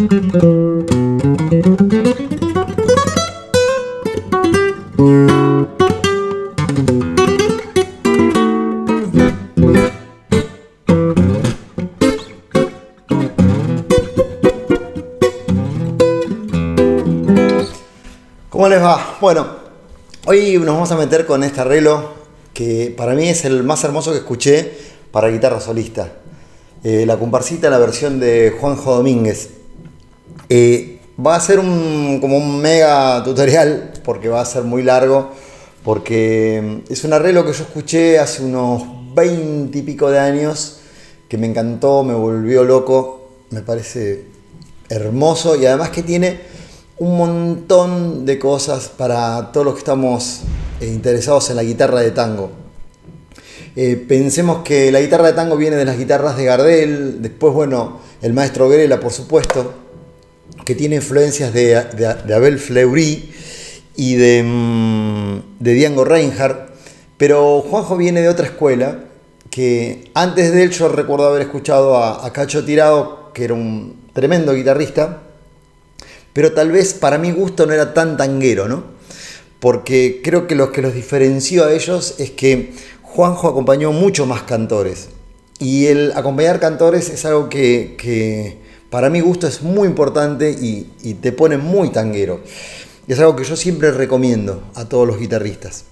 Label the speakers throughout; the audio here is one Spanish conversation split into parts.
Speaker 1: ¿Cómo les va? Bueno, hoy nos vamos a meter con este arreglo que para mí es el más hermoso que escuché para guitarra solista. La comparsita, la versión de Juanjo Domínguez. Va a ser como un mega tutorial porque va a ser muy largo, porque es un arreglo que yo escuché hace unos 20 y pico de años, que me encantó, me volvió loco, me parece hermoso y además que tiene un montón de cosas para todos los que estamos interesados en la guitarra de tango. Pensemos que la guitarra de tango viene de las guitarras de Gardel, después, bueno, el maestro Grela, por supuesto, que tiene influencias de Abel Fleury y de Django Reinhardt, pero Juanjo viene de otra escuela, que antes de él yo recuerdo haber escuchado a Cacho Tirado, que era un tremendo guitarrista, pero tal vez para mi gusto no era tan tanguero, ¿no? Porque creo que lo que los diferenció a ellos es que Juanjo acompañó mucho más cantores. Y el acompañar cantores es algo que para mi gusto es muy importante y te pone muy tanguero. Y es algo que yo siempre recomiendo a todos los guitarristas.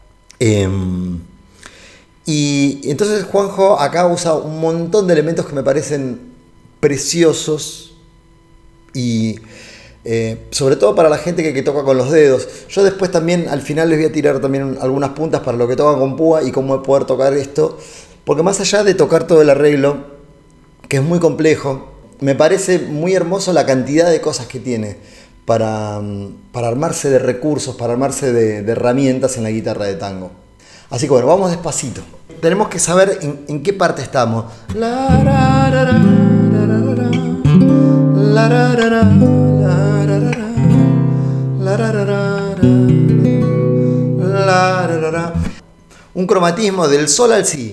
Speaker 1: Y entonces Juanjo acá usa un montón de elementos que me parecen preciosos y sobre todo para la gente que toca con los dedos. Yo después también al final les voy a tirar también algunas puntas para lo que tocan con púa y cómo poder tocar esto, porque más allá de tocar todo el arreglo, que es muy complejo, me parece muy hermoso la cantidad de cosas que tiene para armarse de recursos, para armarse de herramientas en la guitarra de tango. Así que bueno, vamos despacito. Tenemos que saber en qué parte estamos. Un cromatismo del sol al si.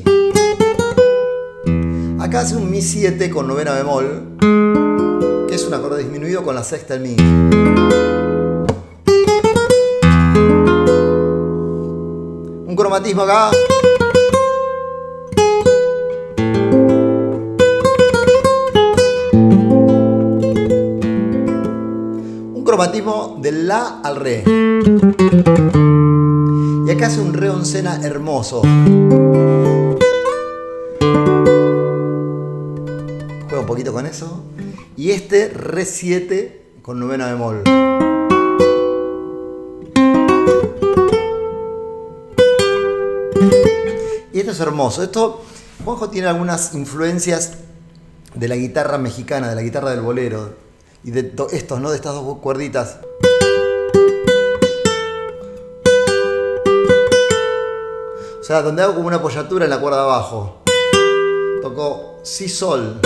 Speaker 1: Acá hace un mi 7 con novena bemol, que es un acorde disminuido con la sexta al mi. Un cromatismo acá. Cromatismo del la al re. Y acá hace un re oncena hermoso. Juego un poquito con eso. Y este re 7 con novena bemol. Y esto es hermoso. Esto, Juanjo tiene algunas influencias de la guitarra mexicana, de la guitarra del bolero. Y de estos, ¿no? De estas dos cuerditas. O sea, donde hago como una apoyatura en la cuerda de abajo. Toco si sol.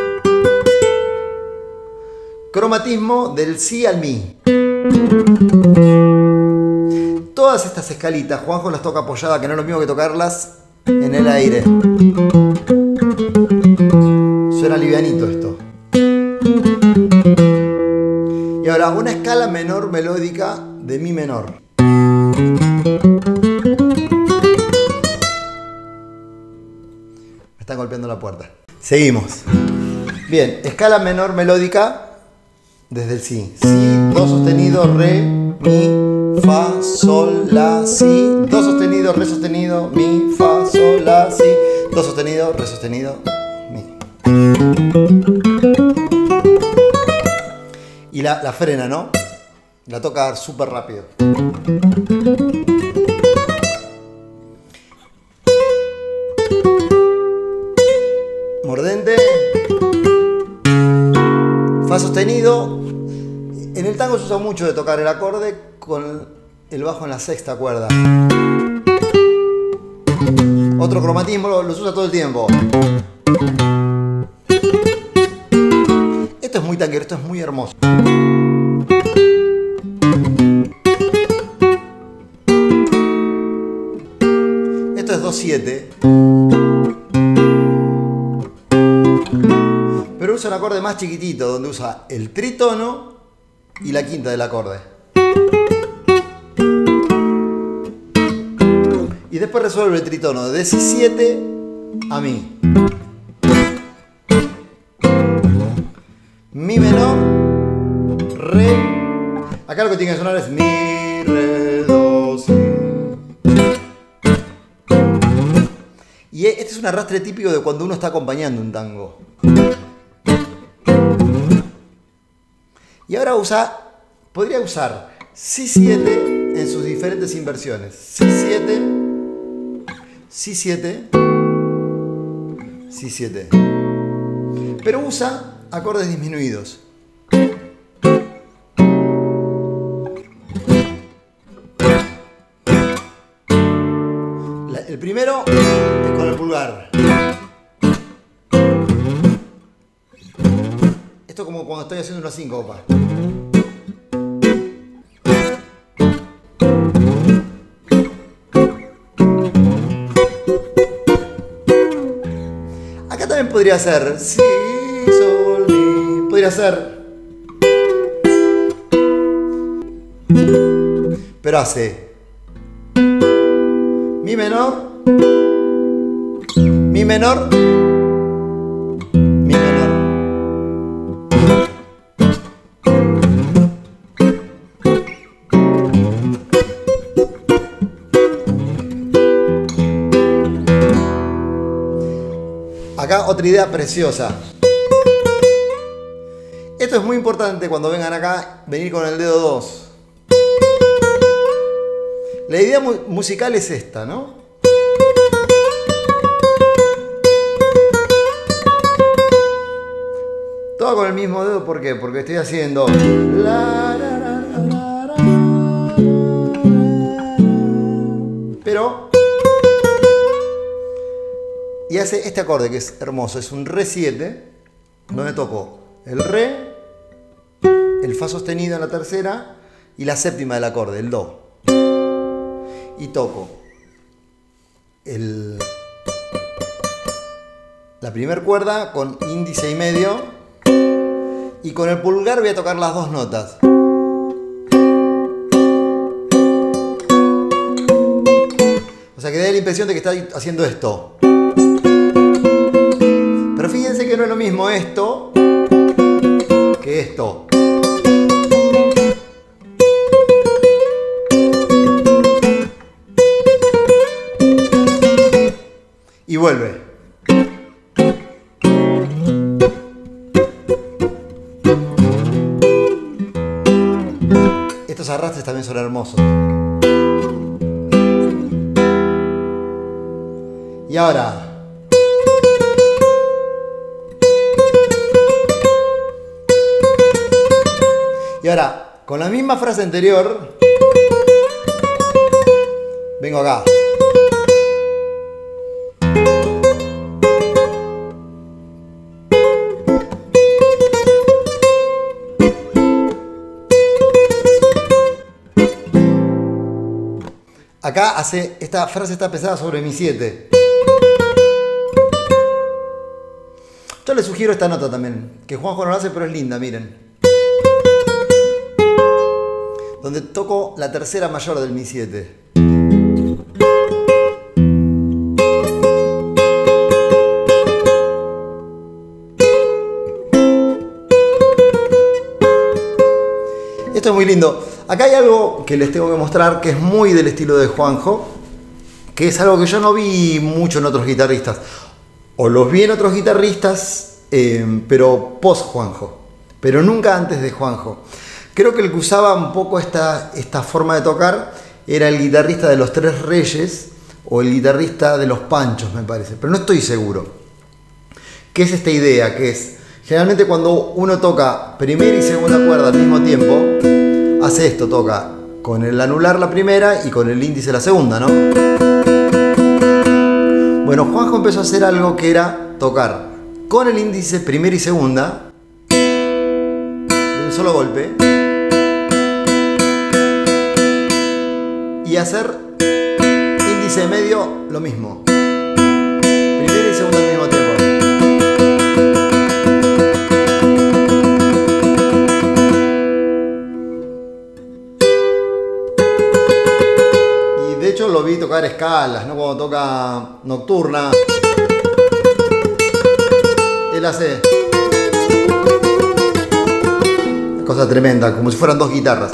Speaker 1: Cromatismo del si al mi. Todas estas escalitas, Juanjo las toca apoyadas, que no es lo mismo que tocarlas en el aire. Suena livianito esto. Y ahora una escala menor melódica de mi menor. Me están golpeando la puerta. Seguimos. Bien, escala menor melódica desde el si. Si, do sostenido, re, mi, fa, sol, la, si. Do sostenido, re sostenido, mi, fa, sol, la, si. Do sostenido, re sostenido, mi. Y la frena, ¿no? La toca súper rápido. Mordente. Fa sostenido. En el tango se usa mucho de tocar el acorde con el bajo en la sexta cuerda. Otro cromatismo los usa todo el tiempo. Esto es muy tanguero, esto es muy hermoso. Esto es 2/7. Pero usa una acorde más chiquitito, donde usa el tritono y la quinta del acorde. Y después resuelve el tritono de Si7 a Mi. Mi menor, Re. Acá lo que tiene que sonar es Mi, Re, Do, Si. Y este es un arrastre típico de cuando uno está acompañando un tango. Y ahora podría usar Si7 en sus diferentes inversiones. Si7, Si7, Si7. Pero usa acordes disminuidos. El primero es con el pulgar. Esto es como cuando estoy haciendo una síncopa. Acá también podría ser Si, Sol, Mi. Podría ser. Pero hace Mi menor, Mi menor, Mi menor. Acá otra idea preciosa. Esto es muy importante cuando vengan acá, venir con el dedo 2. La idea musical es esta, ¿no? Todo con el mismo dedo, ¿por qué? Porque estoy haciendo pero y hace este acorde que es hermoso, es un Re7, donde toco el Re, el Fa sostenido en la tercera y la séptima del acorde, el Do. Y toco la primera cuerda con índice y medio, y con el pulgar voy a tocar las dos notas. O sea que da la impresión de que está haciendo esto. Pero fíjense que no es lo mismo esto que esto. Y vuelve. Estos arrastres también son hermosos. Y ahora. Y ahora, con la misma frase anterior, vengo acá. Acá esta frase está pesada sobre Mi7. Yo les sugiero esta nota también, que Juanjo no la hace, pero es linda, miren. Donde toco la tercera mayor del Mi7. Esto es muy lindo. Acá hay algo que les tengo que mostrar que es muy del estilo de Juanjo, que es algo que yo no vi mucho en otros guitarristas. O los vi en otros guitarristas, pero post Juanjo, pero nunca antes de Juanjo. Creo que el que usaba un poco esta forma de tocar era el guitarrista de Los Tres Reyes o el guitarrista de Los Panchos, me parece, pero no estoy seguro. ¿Qué es esta idea? Que es, generalmente cuando uno toca primera y segunda cuerda al mismo tiempo, hace esto, toca con el anular la primera y con el índice la segunda, ¿no? Bueno, Juanjo empezó a hacer algo que era tocar con el índice primera y segunda de un solo golpe y hacer índice medio lo mismo, primera y segunda al mismo tiempo. tocar escalas, ¿no? Cuando toca nocturna, él hace una cosa tremenda, como si fueran dos guitarras.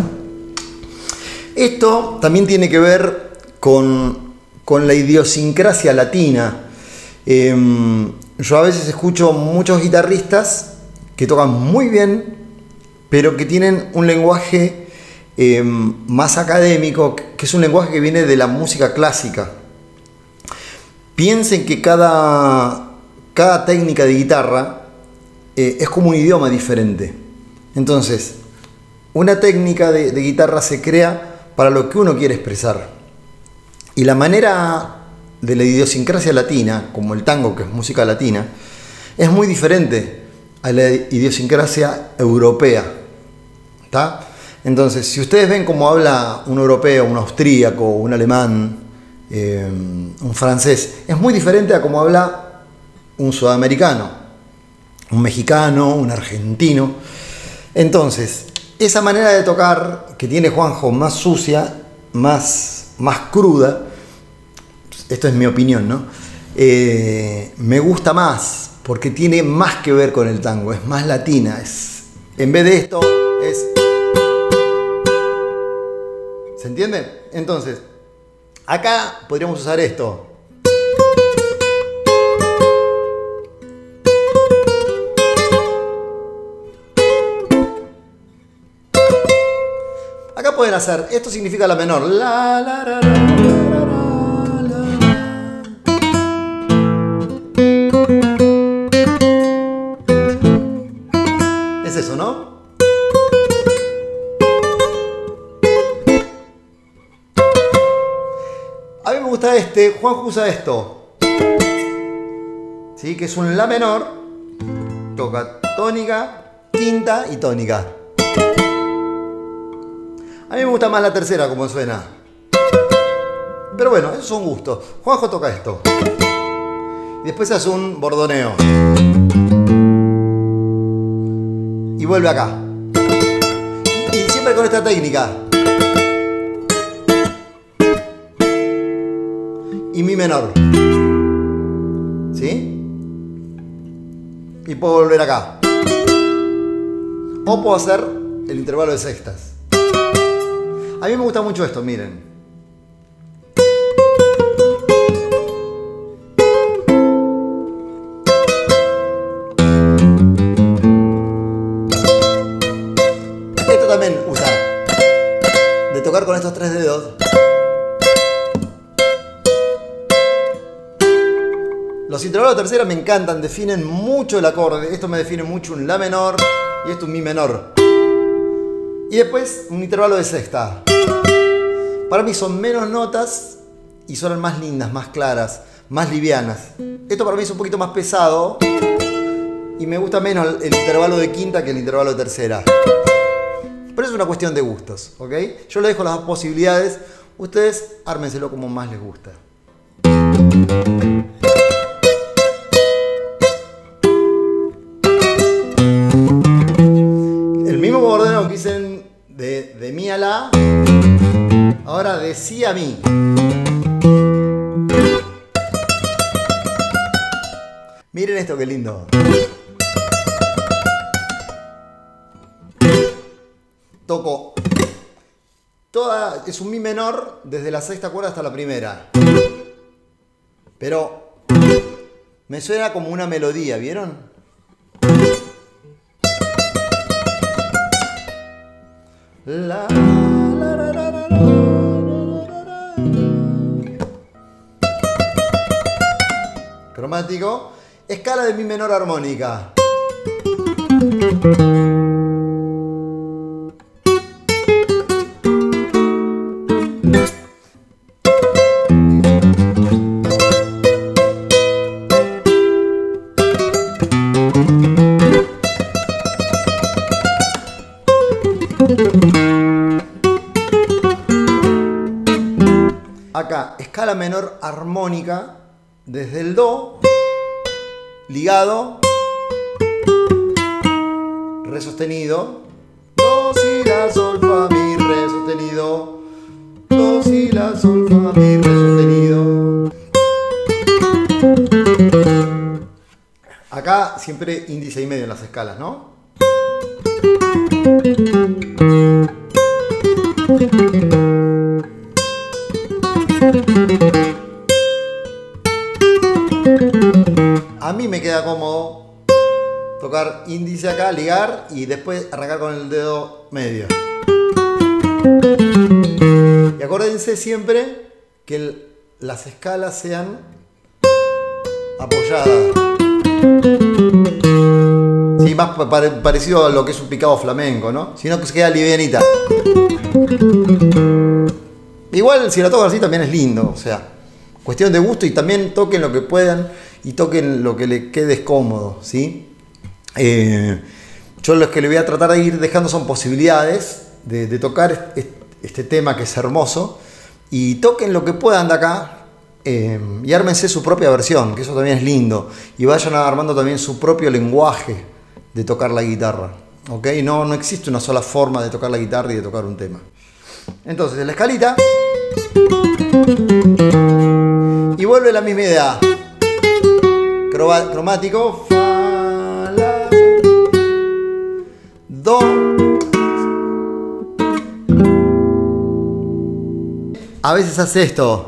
Speaker 1: Esto también tiene que ver con la idiosincrasia latina. Yo a veces escucho muchos guitarristas que tocan muy bien, pero que tienen un lenguaje más académico, que es un lenguaje que viene de la música clásica. Piensen que cada técnica de guitarra es como un idioma diferente. Entonces, una técnica de guitarra se crea para lo que uno quiere expresar. Y la manera de la idiosincrasia latina, como el tango, que es música latina, es muy diferente a la idiosincrasia europea. ¿Está? Entonces, si ustedes ven cómo habla un europeo, un austríaco, un alemán, un francés, es muy diferente a cómo habla un sudamericano, un mexicano, un argentino. Entonces, esa manera de tocar que tiene Juanjo, más sucia, más cruda, esto es mi opinión, ¿no? Me gusta más, porque tiene más que ver con el tango, es más latina, en vez de esto, ¿se entiende? Entonces, acá podríamos usar esto. Acá pueden hacer, esto significa la menor. La, la, la, la, la, la, la. Es eso, ¿no? A mí me gusta Juanjo usa esto. ¿Sí? Que es un la menor. Toca tónica, quinta y tónica. A mí me gusta más la tercera como suena. Pero bueno, esos son gustos. Juanjo toca esto. Y después hace un bordoneo. Y vuelve acá. Y siempre con esta técnica. Y mi menor. ¿Sí? Y puedo volver acá. O puedo hacer el intervalo de sextas. A mí me gusta mucho esto, miren. Esto también usa de tocar con estos tres dedos. Los intervalos de tercera me encantan, definen mucho el acorde. Esto me define mucho un la menor y esto un mi menor. Y después un intervalo de sexta. Para mí son menos notas y suenan más lindas, más claras, más livianas. Esto para mí es un poquito más pesado y me gusta menos el intervalo de quinta que el intervalo de tercera. Pero es una cuestión de gustos, ¿ok? Yo les dejo las dos posibilidades. Ustedes ármenselo como más les gusta. El mismo bordoneo que hice de mi a la, ahora de si a mi. Miren esto, qué lindo. Toco toda, es un mi menor desde la sexta cuerda hasta la primera. Pero me suena como una melodía, ¿vieron? La, la, la, la, la, la, la. Cromático. Escala de mi menor armónica. Acá, escala menor armónica desde el do, ligado, re sostenido, do, si, la, sol, fa, mi, re sostenido, do, si, la, sol, fa, mi, re sostenido. acá siempre índice y medio en las escalas, ¿no? A mí me queda cómodo tocar índice acá, ligar y después arrancar con el dedo medio. Y acuérdense siempre que las escalas sean apoyadas. Sí, más parecido a lo que es un picado flamenco, ¿no? Sino que se queda livianita. Igual si la tocan así también es lindo, o sea, cuestión de gusto, y también toquen lo que puedan y toquen lo que les quede cómodo, ¿sí? Yo lo que le voy a tratar de ir dejando son posibilidades de tocar este tema que es hermoso, y toquen lo que puedan de acá. Y ármense su propia versión, que eso también es lindo, y vayan armando también su propio lenguaje de tocar la guitarra, ¿ok? No existe una sola forma de tocar la guitarra y de tocar un tema. Entonces, en la escalita, y vuelve la misma idea, cromático, fa, la, do. A veces hace esto.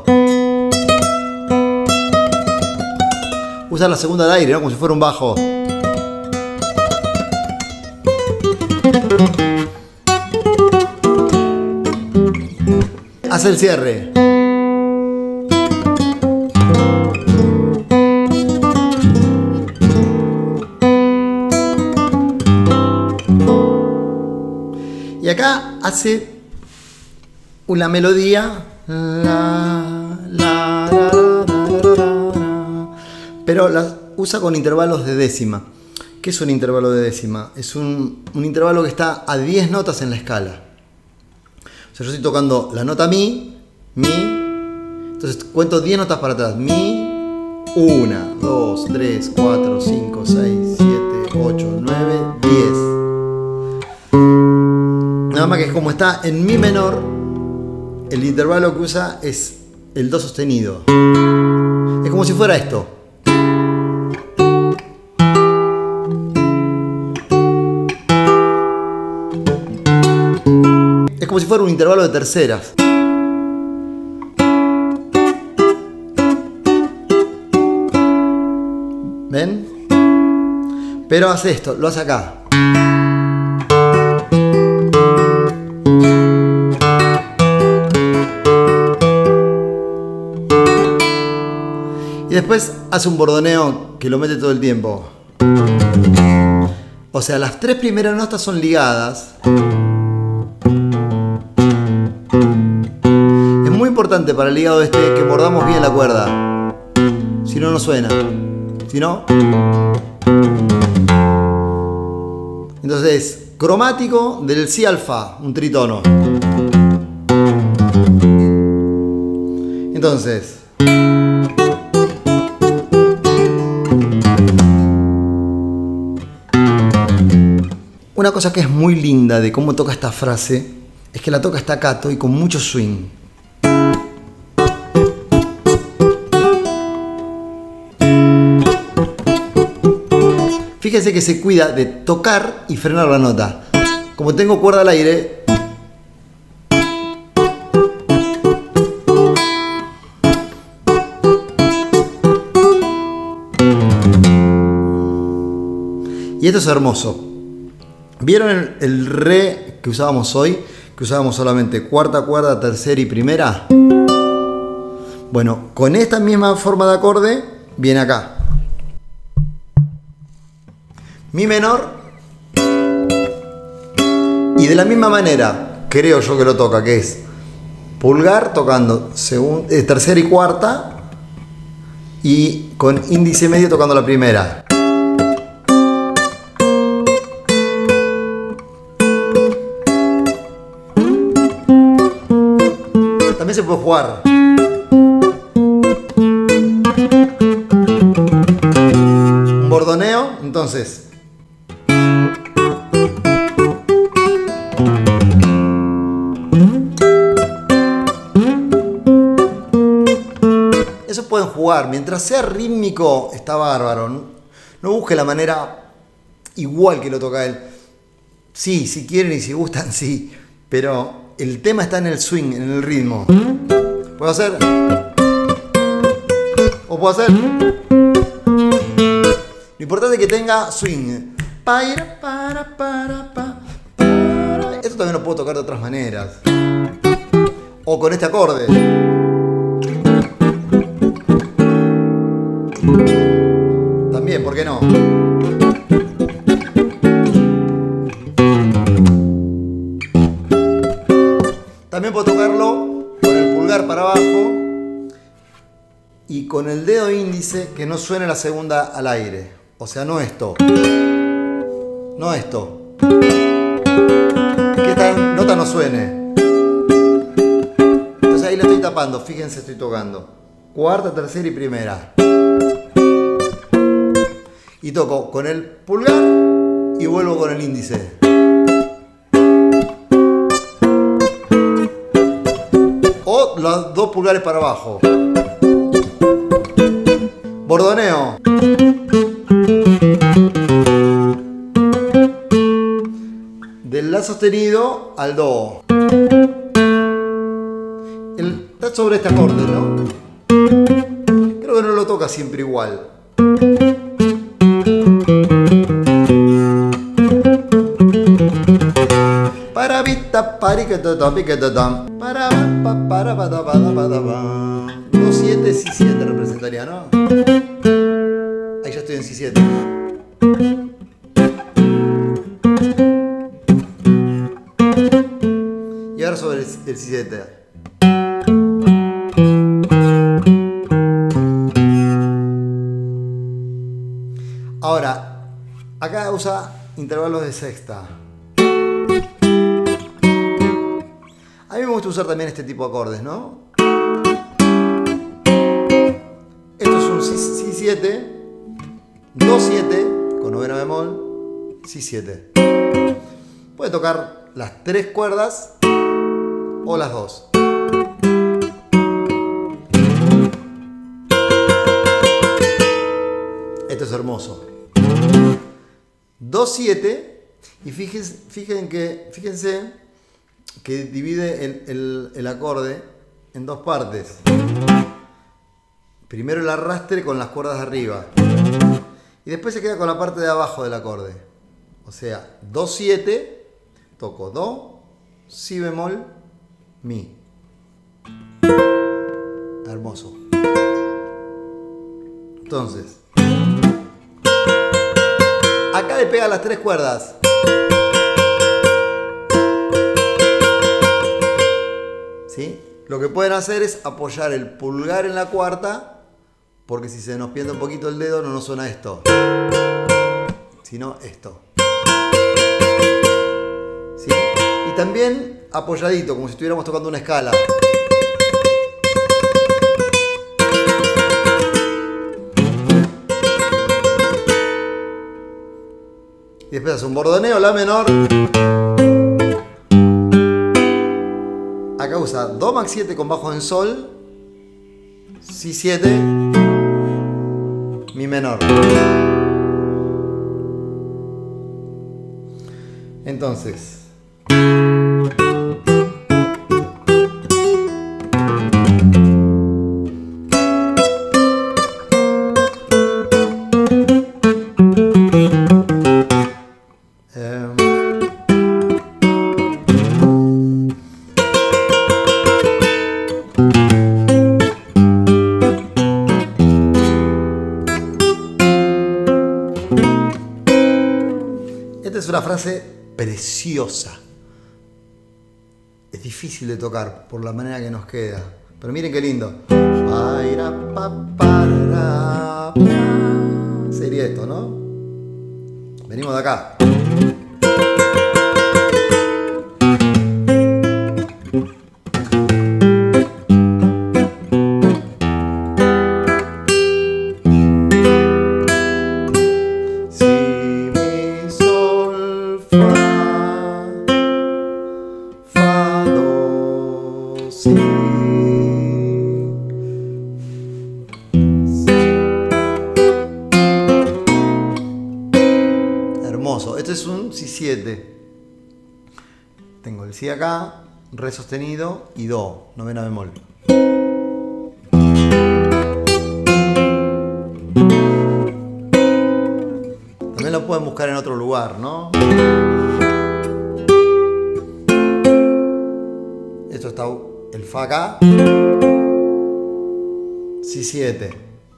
Speaker 1: Usa la segunda al aire, ¿no? Como si fuera un bajo. Hace el cierre. Y acá hace una melodía. Pero las usa con intervalos de décima. ¿Qué es un intervalo de décima? Es un intervalo que está a 10 notas en la escala. O sea, yo estoy tocando la nota mi, entonces cuento 10 notas para atrás. Mi, 1, 2, 3, 4, 5, 6, 7, 8, 9, 10. Nada más que como está en mi menor, el intervalo que usa es el do sostenido. Es como si fuera esto. Como si fuera un intervalo de terceras. ¿Ven? Pero hace esto, lo hace acá. Y después hace un bordoneo que lo mete todo el tiempo. O sea, las tres primeras notas son ligadas. Importante para el ligado este que mordamos bien la cuerda, si no, no suena. Si no, entonces cromático del si al fa, un tritono. Entonces una cosa que es muy linda de cómo toca esta frase es que la toca staccato y con mucho swing. Fíjense que se cuida de tocar y frenar la nota. Como tengo cuerda al aire, y esto es hermoso. ¿Vieron el re que usábamos hoy? Que usábamos solamente cuarta cuerda, tercera y primera. Bueno, con esta misma forma de acorde viene acá. Mi menor, y de la misma manera creo yo que lo toca, que es pulgar tocando tercera y cuarta, y con índice medio tocando la primera. También se puede jugar. Un bordoneo, entonces. Eso pueden jugar, mientras sea rítmico está bárbaro. No busque la manera igual que lo toca él. Sí, si quieren y si gustan, sí. Pero el tema está en el swing, en el ritmo. ¿Puedo hacer? ¿O puedo hacer? Lo importante es que tenga swing. Esto también lo puedo tocar de otras maneras. O con este acorde. También, ¿por qué no? También puedo tocarlo con el pulgar para abajo y con el dedo índice que no suene la segunda al aire. O sea, no esto. No esto. Que esta nota no suene. Entonces ahí la estoy tapando. Fíjense, estoy tocando. Cuarta, tercera y primera. Y toco con el pulgar y vuelvo con el índice. O los dos pulgares para abajo. Bordoneo. Del La sostenido al Do. Está sobre este acorde, ¿no? Creo que no lo toca siempre igual. Para vita pariquetata piquetata para 2-7 si 7 representaría, ¿no? Ahí ya estoy en si 7. Y ahora sobre el si 7. Ahora, acá usa intervalos de sexta. A mí me gusta usar también este tipo de acordes, ¿no? Esto es un si 7, do 7 con novena bemol, si 7. Puede tocar las 3 cuerdas o las 2. Esto es hermoso. Do 7 y fíjense que divide el acorde en dos partes. Primero el arrastre con las cuerdas de arriba y después se queda con la parte de abajo del acorde. O sea, do 7, toco do, si bemol, mi. Hermoso. Entonces, acá le pega las 3 cuerdas. ¿Sí? Lo que pueden hacer es apoyar el pulgar en la cuarta, porque si se nos pierde un poquito el dedo no nos suena esto, sino esto. ¿Sí? Y también apoyadito, como si estuviéramos tocando una escala. Y después hace un bordoneo, la menor. Acá usa do max 7 con bajo en sol, si 7, mi menor. Entonces, esta es una frase preciosa. Es difícil de tocar por la manera que nos queda. Pero miren qué lindo. Sería esto, ¿no? Venimos de acá. Si7. Tengo el Si acá, Re sostenido y Do, novena bemol. También lo pueden buscar en otro lugar, ¿no? Esto está el Fa acá. Si7.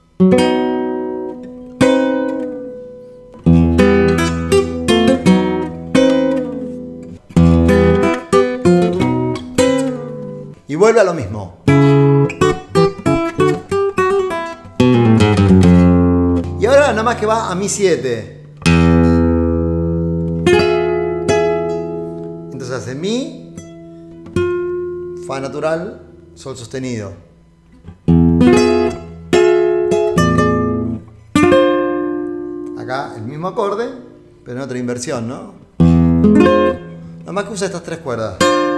Speaker 1: Y vuelve a lo mismo. Y ahora nada más que va a Mi 7. Entonces hace Mi, Fa natural, Sol sostenido. Acá el mismo acorde, pero en otra inversión, ¿no? Nada más que usa estas tres cuerdas.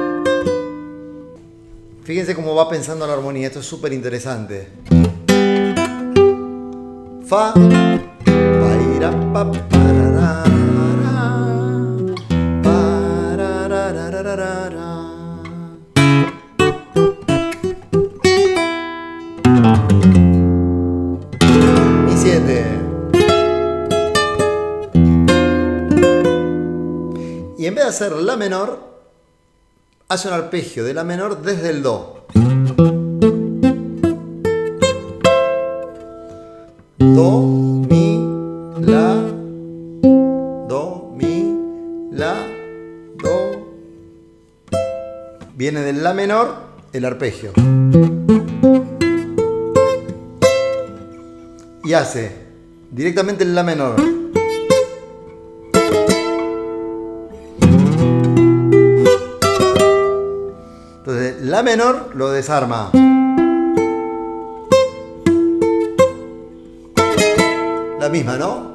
Speaker 1: Fíjense cómo va pensando la armonía, esto es súper interesante. Fa, pa, ira, pa, parará, parararararara. Mi 7. Y en vez de hacer La menor, hace un arpegio de La menor desde el Do. Do, Mi, La, Do, Mi, La, Do. Viene del La menor el arpegio. Y hace directamente el La menor. Entonces, La menor lo desarma. La misma, ¿no?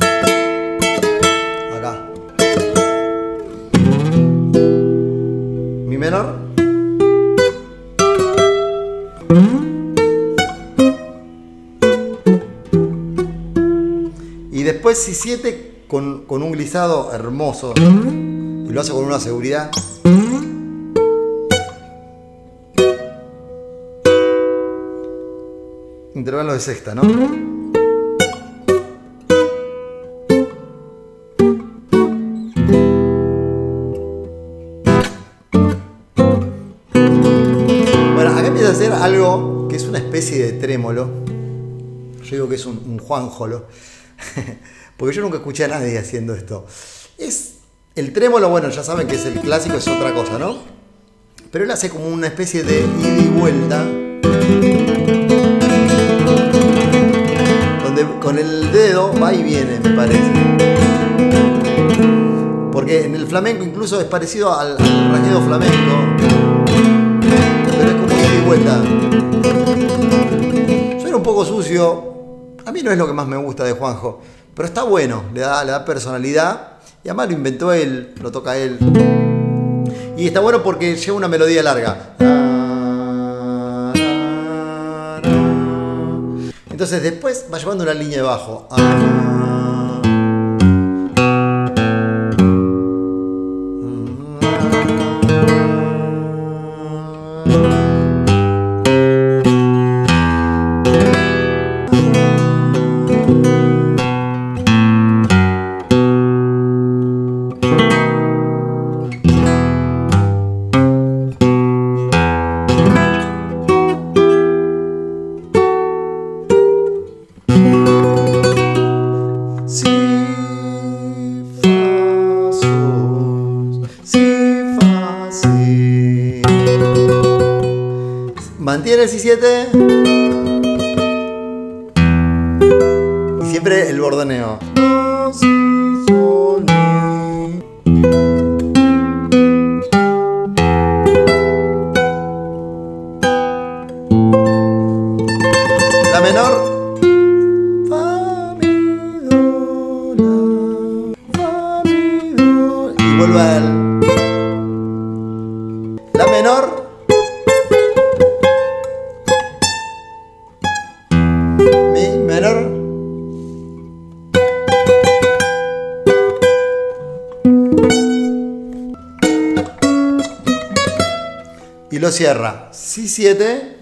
Speaker 1: Acá. Mi menor. Y después Si7 con un glissado hermoso. Y lo hace con una seguridad. Intervalo de sexta, ¿no? Bueno, acá empieza a hacer algo que es una especie de trémolo. Yo digo que es un Juanjolo. Porque yo nunca escuché a nadie haciendo esto. Es el trémolo, bueno, ya saben que es el clásico, es otra cosa, ¿no? Pero él hace como una especie de ida y vuelta. Con el dedo va y viene, me parece. Porque en el flamenco incluso es parecido al rasguido flamenco. Pero es como ida y vuelta. Suena un poco sucio. A mí no es lo que más me gusta de Juanjo. Pero está bueno, le da personalidad. Y además lo inventó él, lo toca él. Y está bueno porque lleva una melodía larga. Entonces después va llevando una línea de bajo. Mantiene el Si7 y siempre el bordoneo. Do, si, sol, mi. La menor. Fa, mi, do, la, fa, mi, do. Y vuelve a él. La menor. Menor. y lo cierra. Si 7,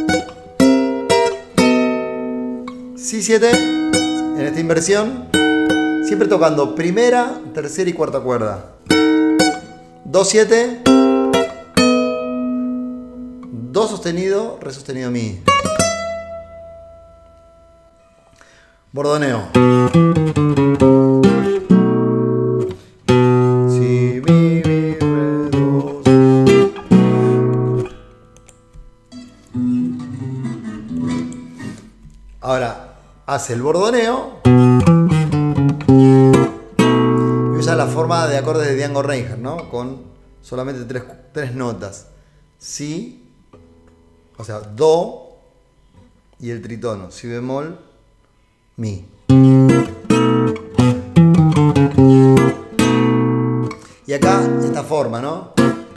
Speaker 1: Si 7 en esta inversión, siempre tocando primera, tercera y cuarta cuerda. Do 7, Do sostenido, re sostenido mi. Bordoneo. Si, mi, re, do. Ahora hace el bordoneo y usa la forma de acordes de Django Reinhardt, ¿no? Con solamente tres notas. Si, o sea, do y el tritono. Si bemol, mi. Y acá esta forma, ¿no?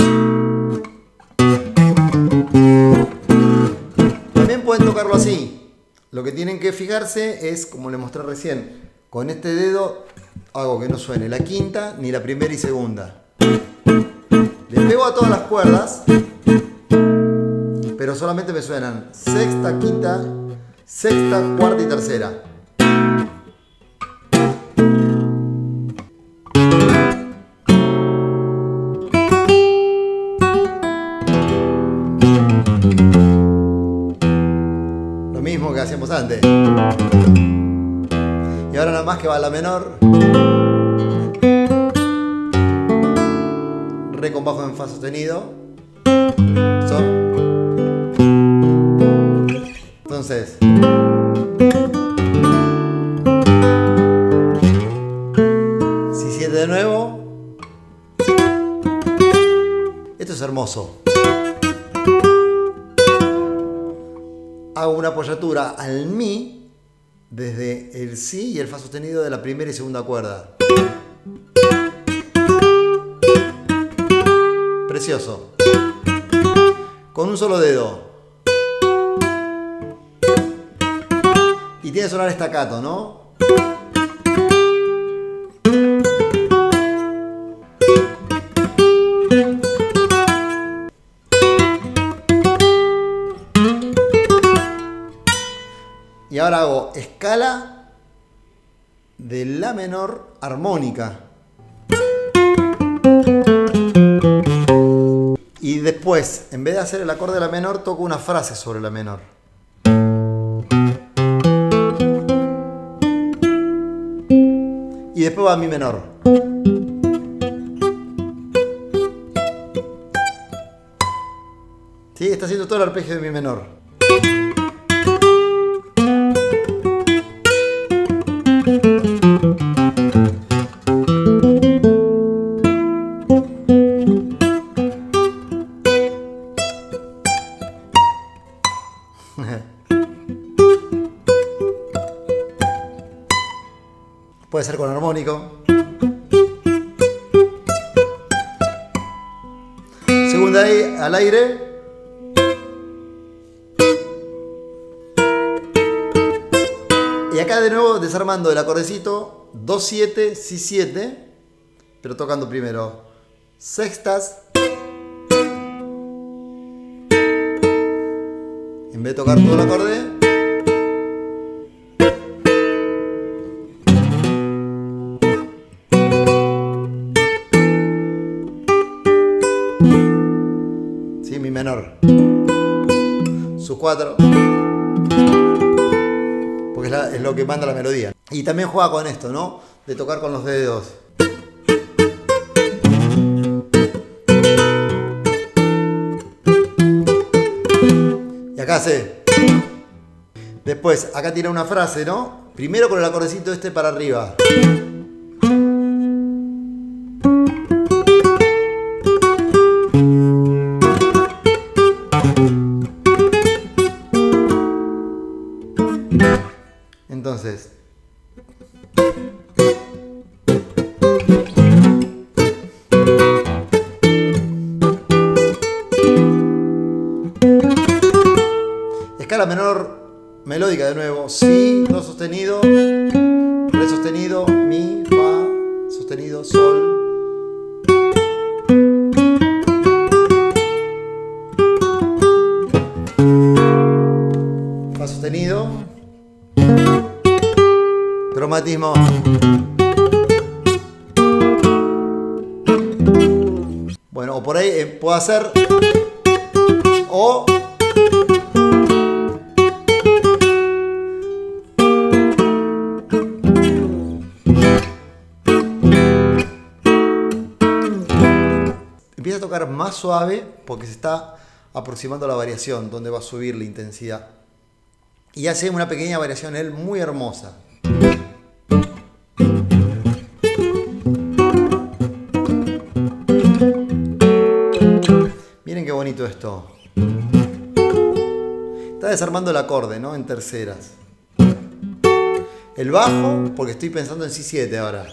Speaker 1: También pueden tocarlo así. Lo que tienen que fijarse es, como les mostré recién, con este dedo hago que no suene la quinta ni la primera y segunda. Le pego a todas las cuerdas, pero solamente me suenan sexta, quinta, sexta, cuarta y tercera. Lo mismo que hacíamos antes. Y ahora nada más que va a la menor. Re con bajo en fa sostenido. Sol. Entonces. Si 7 de nuevo. Esto es hermoso. Hago una apoyatura al mi desde el si y el fa sostenido de la primera y segunda cuerda. Precioso. Con un solo dedo. Y tiene que sonar staccato, ¿no? Y ahora hago escala de la menor armónica. Y después, en vez de hacer el acorde de la menor, toco una frase sobre la menor. Y después va mi menor. ¿Sí? Está haciendo todo el arpegio de mi menor. Puede ser con armónico. Segunda al aire. Y acá de nuevo desarmando el acordecito. Do 7, si 7. Pero tocando primero sextas. En vez de tocar todo el acorde. Mi menor, sus 4, porque es lo que manda la melodía. Y también juega con esto, ¿no? De tocar con los dedos. Y acá hace. Después, acá tiene una frase, ¿no? Primero con el acordecito este para arriba. Entonces, escala menor melódica de nuevo. Si, do sostenido, re sostenido, mi, fa sostenido, sol. cromatismo. Bueno, o por ahí puedo hacer o empieza a tocar más suave porque se está aproximando a la variación donde va a subir la intensidad y hace una pequeña variación él muy hermosa. Miren qué bonito esto. Está desarmando el acorde, ¿no? En terceras. El bajo, porque estoy pensando en Si7 ahora.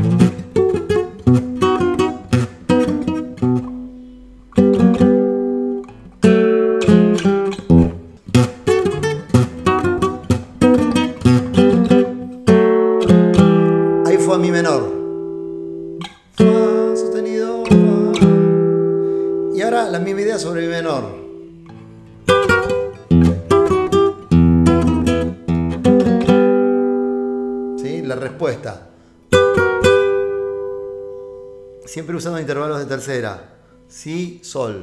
Speaker 1: Ahí fue a Mi menor. Fa sostenido, fa. Y ahora la misma idea sobre Mi menor. ¿Sí? La respuesta. Siempre usando intervalos de tercera. Si, sol.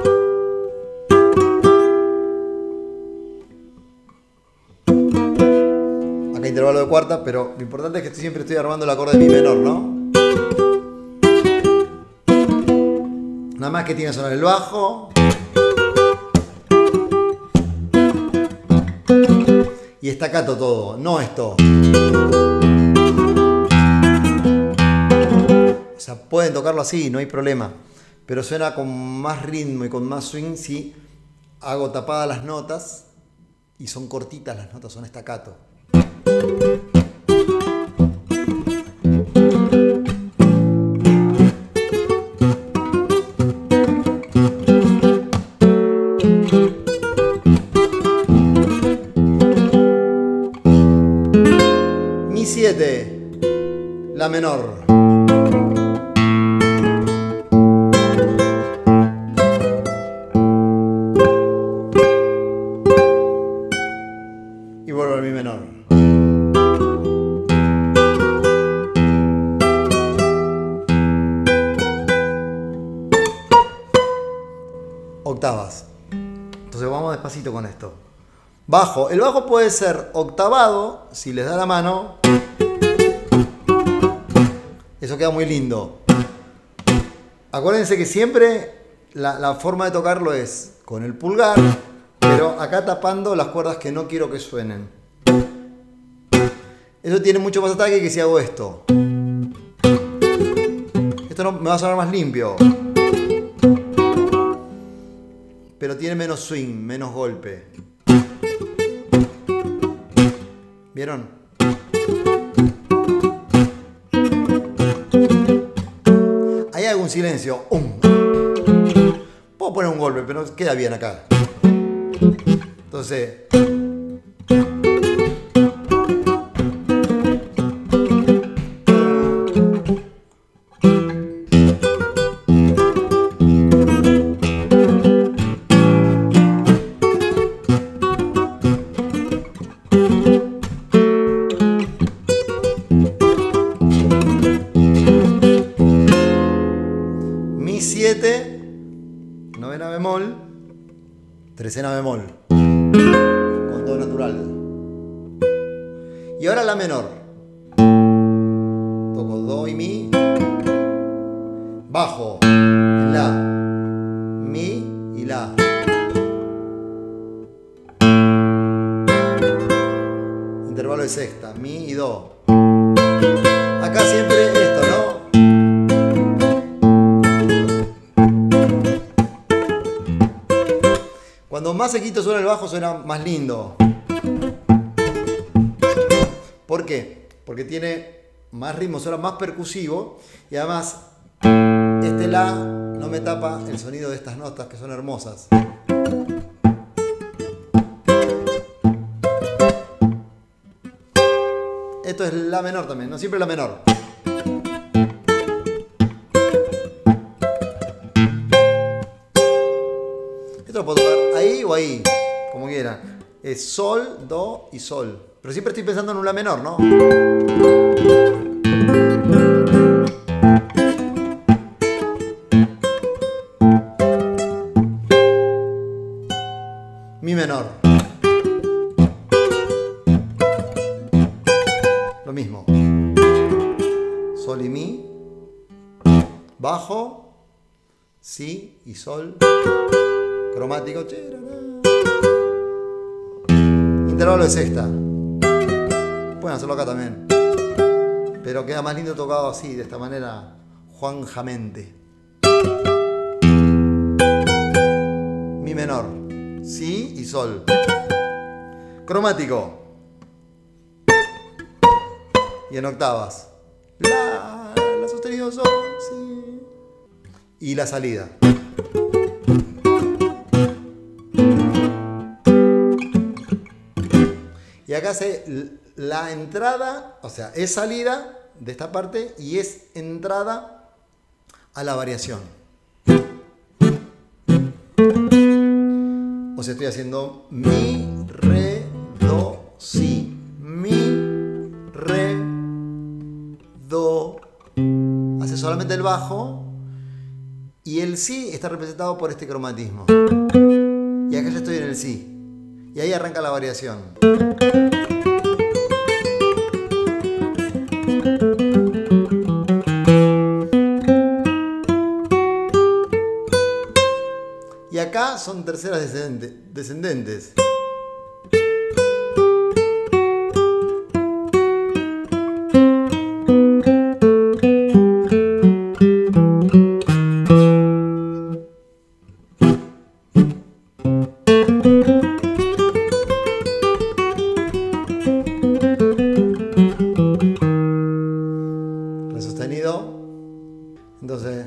Speaker 1: Acá intervalo de cuarta, pero lo importante es que siempre estoy armando el acorde de Mi menor, ¿no? Nada más que tiene que sonar el bajo. Y staccato todo, no esto. O sea, pueden tocarlo así, no hay problema. Pero suena con más ritmo y con más swing si hago tapadas las notas y son cortitas las notas, son staccato. Mi7, la menor. Y vuelvo al Mi menor. Octavas. Entonces vamos despacito con esto. Bajo. El bajo puede ser octavado, si les da la mano. Eso queda muy lindo. Acuérdense que siempre la forma de tocarlo es con el pulgar, pero acá tapando las cuerdas que no quiero que suenen. Eso tiene mucho más ataque que si hago esto. Esto no, me va a sonar más limpio. Pero tiene menos swing, menos golpe. ¿Vieron? Ahí hago un silencio. Puedo poner un golpe, pero queda bien acá. Entonces... Mi7, novena bemol, trecena bemol, con do natural. Y ahora la menor. Toco do y mi, bajo, la, mi y la. Intervalo de sexta, mi y do. Acá siempre esto, ¿no? Cuando más sequito suena el bajo suena más lindo. ¿Por qué? Porque tiene más ritmo, suena más percusivo y además este la no me tapa el sonido de estas notas que son hermosas. Esto es la menor también, no siempre la menor. Esto lo puedo tocar ahí o ahí, como quieran. Es sol, do y sol. Pero siempre estoy pensando en un La menor, ¿no? Mi menor. Lo mismo. Sol y mi. Bajo. Si y sol. Cromático. Intervalo de sexta. Pueden hacerlo acá también. Pero queda más lindo tocado así, de esta manera, juanjamente. Mi menor. Si y sol. Cromático. Y en octavas. La sostenido, sol, si. Y la salida. Y acá hace la entrada, o sea, es salida de esta parte y es entrada a la variación. O sea, estoy haciendo mi, re, do, si. Mi, re, do. Hace solamente el bajo. Y el si está representado por este cromatismo. Y acá ya estoy en el si. Y ahí arranca la variación. Y acá son terceras descendentes. Re sostenido. Entonces...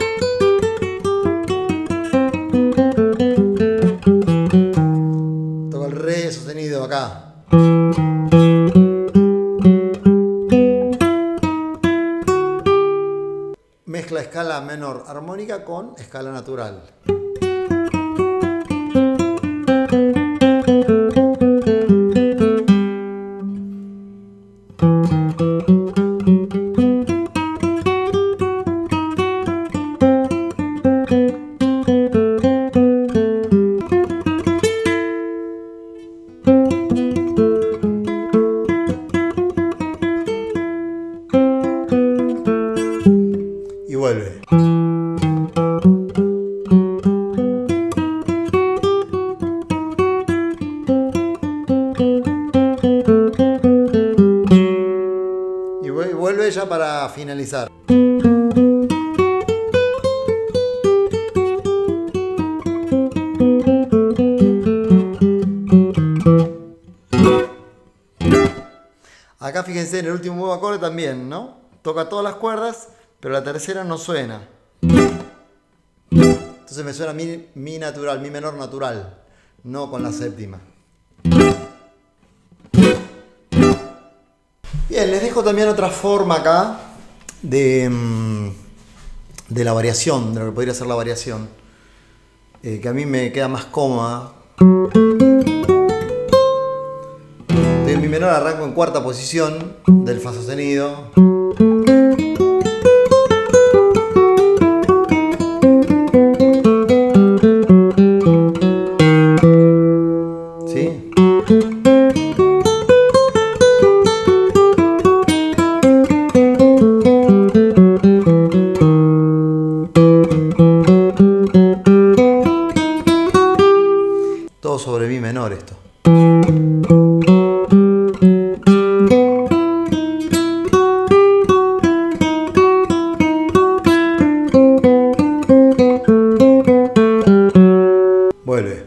Speaker 1: re sostenido acá. Mezcla escala menor armónica con escala natural. Y vuelve. Y vuelve ya para finalizar. Acá fíjense en el último nuevo acorde también, ¿no? Toca todas las cuerdas, pero la tercera no suena. Entonces me suena mi natural, mi menor natural, no con la séptima. Bien, les dejo también otra forma acá de la variación, de lo que podría ser la variación, que a mí me queda más cómoda. En mi menor arranco en cuarta posición del fa sostenido. ¿Sí? Todo sobre mi menor esto. Vuelve.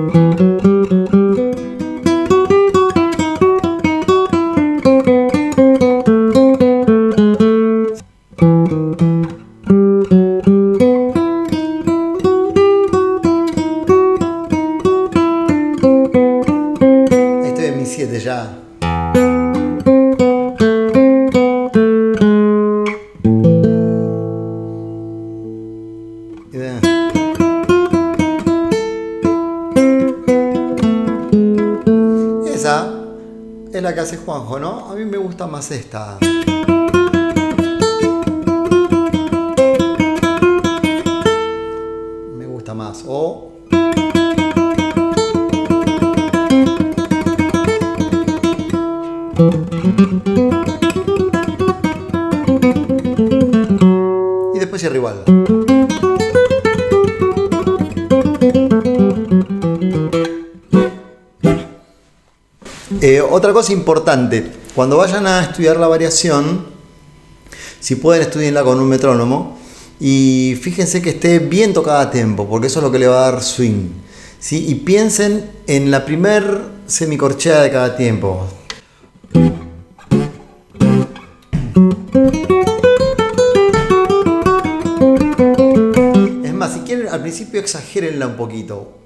Speaker 1: Estoy en mi 7 ya. es la que hace Juanjo, ¿no? A mí me gusta más esta. Me gusta más. O... y después cierra igual. Otra cosa importante, cuando vayan a estudiar la variación, si pueden estudienla con un metrónomo y fíjense que esté bien tocada a tempo, porque eso es lo que le va a dar swing, ¿sí? Y piensen en la primer semicorchea de cada tiempo. Es más, si quieren al principio exagérenla un poquito.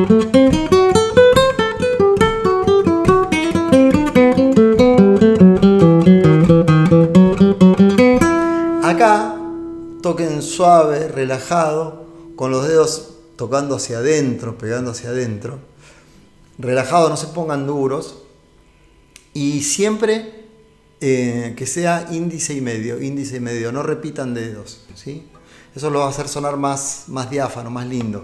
Speaker 1: Acá toquen suave, relajado, con los dedos tocando hacia adentro, pegando hacia adentro. Relajado, no se pongan duros. Y siempre que sea índice y medio, no repitan dedos, ¿sí? Eso lo va a hacer sonar más diáfano, más lindo.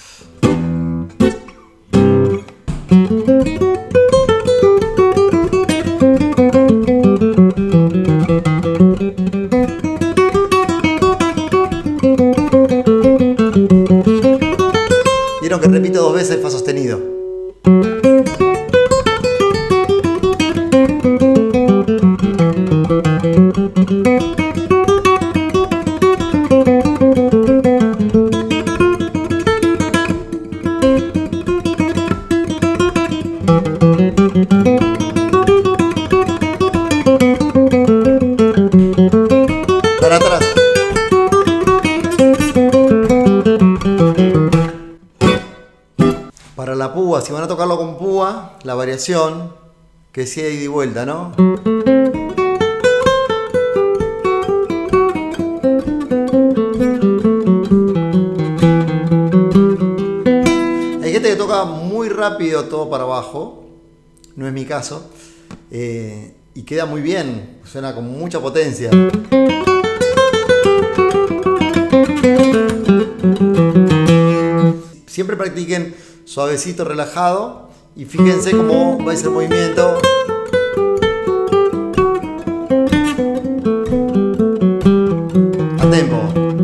Speaker 1: Vieron que repito 2 veces el fa sostenido. Para atrás. Para la púa, si van a tocarlo con púa, la variación, que sea ida y vuelta, ¿no? Hay gente que toca muy rápido todo para abajo, no es mi caso, y queda muy bien, suena con mucha potencia. Siempre practiquen suavecito, relajado, y fíjense cómo va a ser el movimiento. A tempo.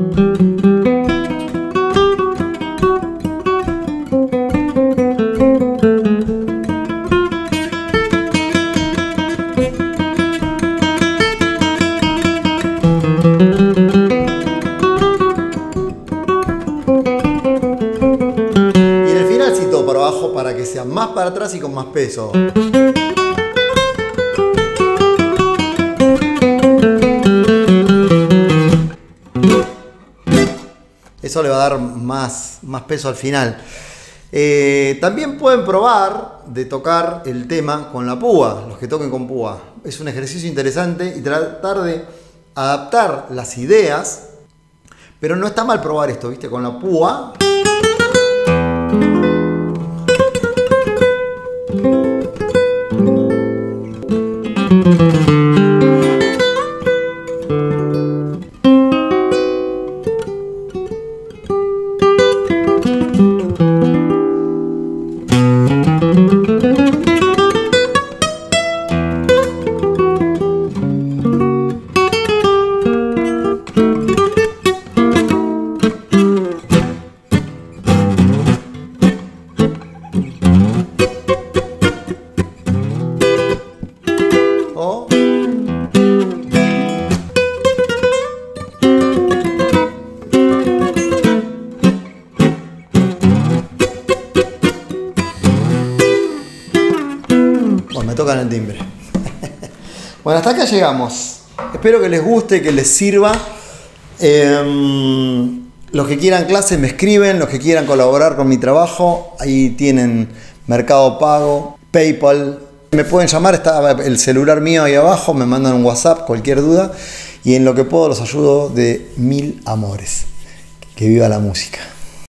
Speaker 1: Para abajo para que sea más para atrás y con más peso. Eso le va a dar más peso al final. También pueden probar de tocar el tema con la púa, los que toquen con púa. Es un ejercicio interesante y tratar de adaptar las ideas, pero no está mal probar esto, ¿viste? Con la púa. Me tocan el timbre. Bueno, hasta acá llegamos. Espero que les guste, que les sirva. Los que quieran clases me escriben, los que quieran colaborar con mi trabajo, ahí tienen Mercado Pago, PayPal. Me pueden llamar, está el celular mío ahí abajo, me mandan un WhatsApp, cualquier duda. Y en lo que puedo los ayudo de 1000 amores. Que viva la música.